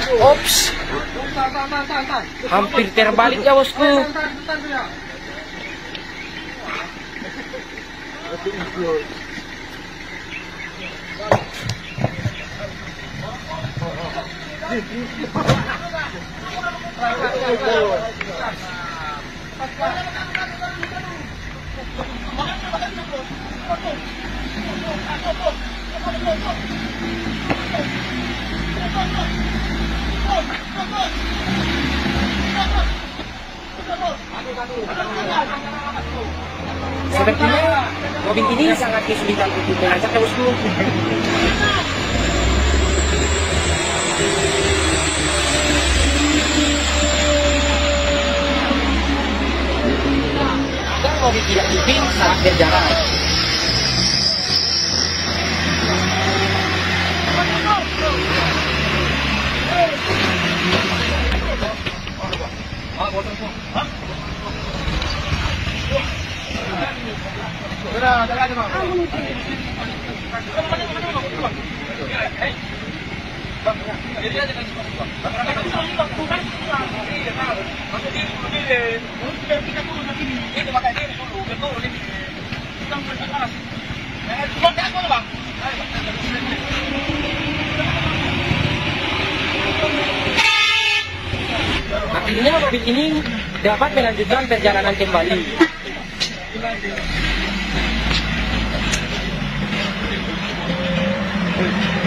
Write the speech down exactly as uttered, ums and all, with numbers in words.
Ops, hampir terbalik ya bosku. Sepertinya mobil ini sangat kesulitan untuk menanjak ya bosku. Dan mobil tidak moving saat berjalan. Akhirnya mobil ini dapat melanjutkan perjalanan kembali. Thank you.